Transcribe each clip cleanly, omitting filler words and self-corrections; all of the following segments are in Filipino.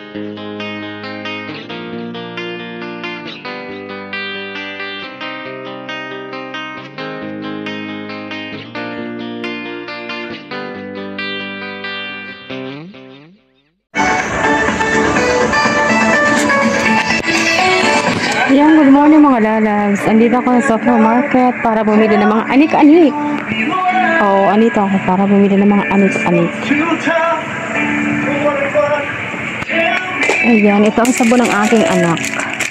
Ayan, good morning mga lalabs. Andito ako sa supermarket para bumili ng mga anik-anik. Oo, andito ako para bumili ng mga anik-anik. Ayan, ito ang sabon ng aking anak.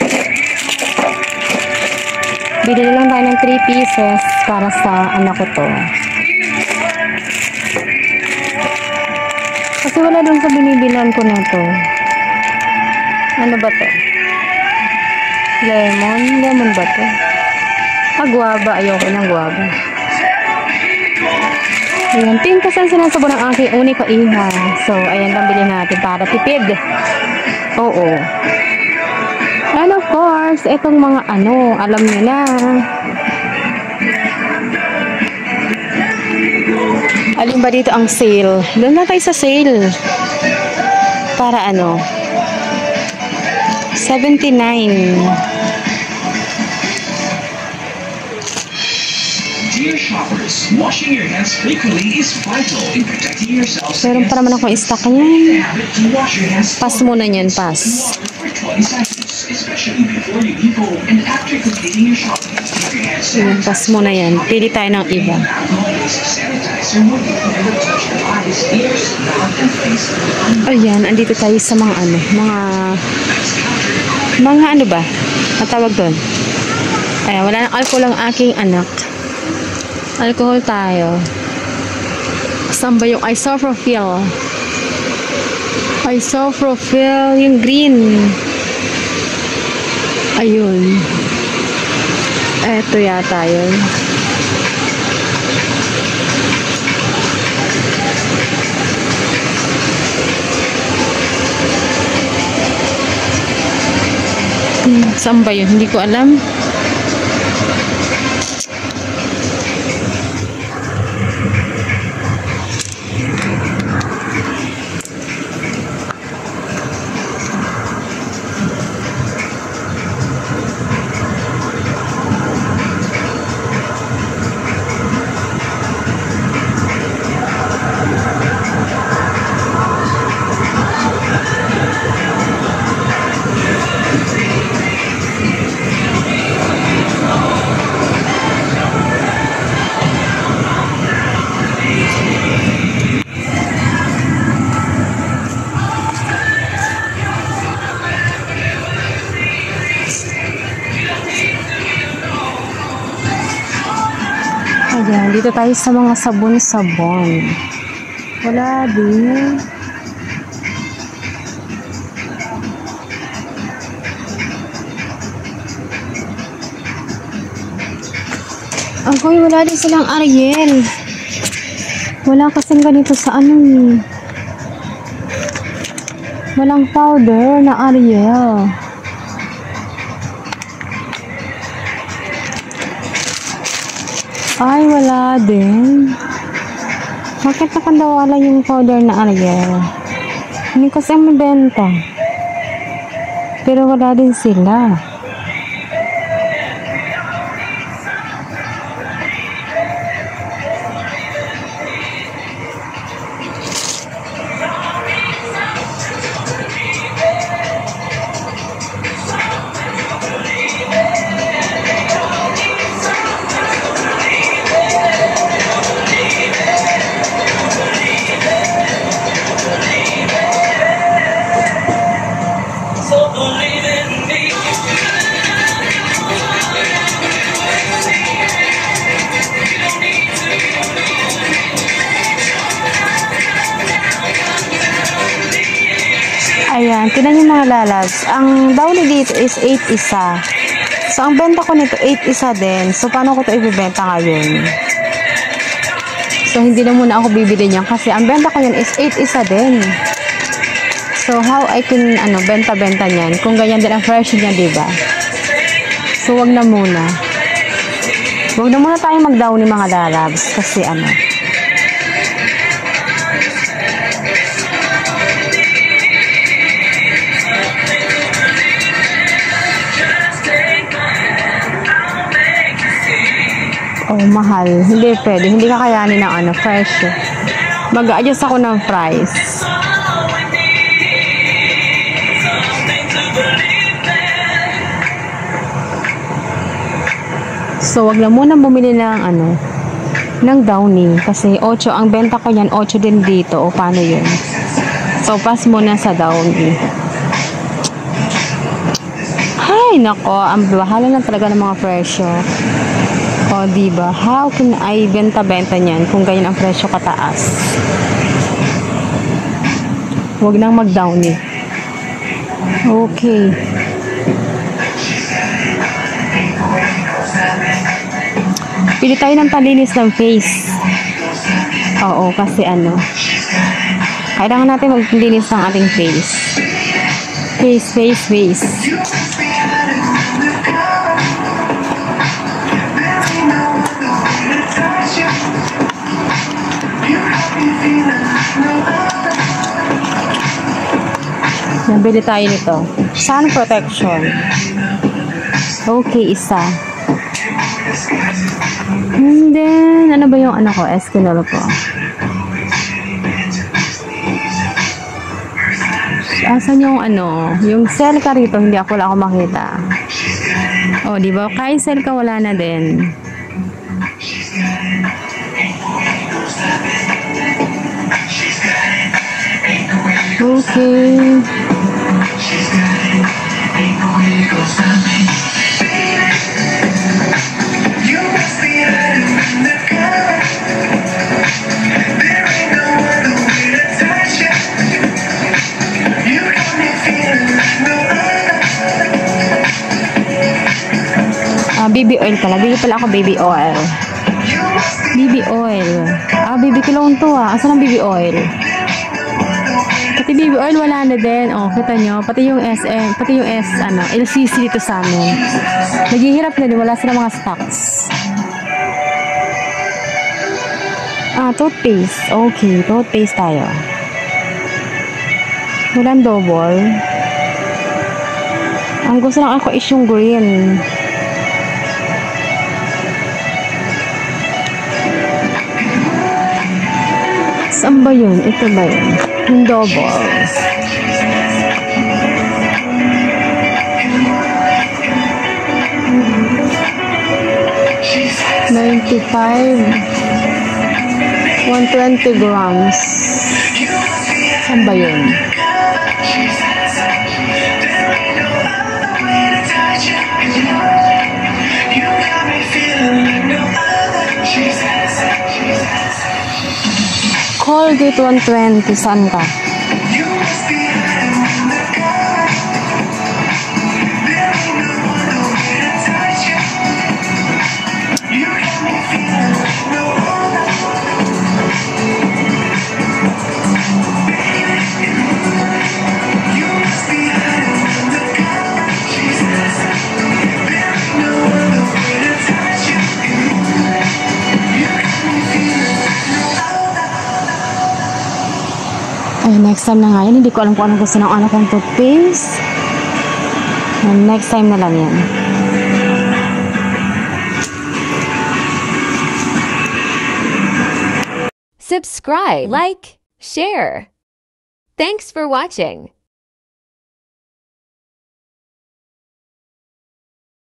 Bili lang tayo ng 3 pieces para sa anak ko to. Kasi wala dun sa binibilan ko na to. Ano ba to? Lemon ba to? Guava. Ayoko ng guava. Ayan, 10% sinasabon ng aking unika iha. So, ayan lang bilhin natin para tipid. Oo. And of course, itong mga alam nyo na. Alin ba dito ang sale? Doon na tayo sa sale. Para 79. Dear shoppers, washing your hands frequently is vital in protecting yourselves. Meron pa naman akong stock niyan. Pass muna niyan, pass. Especially before you leave home and after completing your shopping. Pass muna yan. Pili tayo ng iba. Ayan, andito tayo sa mga ano ba? Matawag doon. Ayan, wala nang alcohol ang aking anak. Alcohol tayo. Saan ba yung isopropyl? Isopropyl, yung green. Ayun. Eto yata yun. Saan ba yun? Hindi ko alam. Ayan, dito tayo sa mga sabon-sabon. Wala din. Agoy, wala din silang Ariel. Wala kasing ganito sa walang powder na Ariel. Ay, wala din. Bakit nakandawala yung powder na Ariel? Hindi kasi mabenta. Pero wala din sila. Ayan, tinan yung mga lalabs. Ang downy dito is 8 isa. So, ang benta ko nito 8 isa din. So, paano ko ito ibibenta ngayon? So, hindi na muna ako bibili niyan kasi ang benta ko yan is 8 isa din. So, how I can, benta-benta niyan? Kung ganyan din ang fresh niya, diba? So, wag na muna. Wag na muna tayo mag-downy mga lalabs kasi mahal. Hindi pwede. Hindi kakayanin ng ano, fresh. Mag-a-adjust ako ng price. So, wag na muna bumili ng ano, ng Downy. Kasi 8 ang benta ko yan, 8 din dito. O, paano yun? So, pass muna sa Downy. Ay, nako. Ang bahala lang talaga ng mga presyo. O, diba? How can I benta-benta niyan kung ganyan ang presyo kataas? Huwag nang mag-Downy. Okay. Pili tayo ng palinis ng face. Oo, kasi ano, kailangan natin maglinis ng ating face. Face. Nabili tayo nito. Sun protection. Okay, isa. And then, ano ba yung ano ko? Eskinol ko. Asan yung ano? Yung sell ka rito, hindi ako wala ako makita. O, di ba? Kaya sell ka, wala na din. Okay. Baby oil pala. Bili pala ako baby oil. Baby oil. Baby kilong to Asan ang baby oil? Pati baby oil wala na din. Oh, kita nyo. Pati yung SM, pati yung LCC dito sa amin. Naghihirap na din. Wala sila mga stocks. Toothpaste. Okay, toothpaste tayo. Walang double. Ang gusto lang ako is yung green. Saan ba yun? Ito ba yun? Yung double. $95. 120 grams. Saan ba yun? Colgate 120. Saan ka? Ay, next time na nga yan. Hindi ko alam kung anong gusto ng anak kong toothpaste. Next time na lang yan. Subscribe, like, share. Thanks for watching.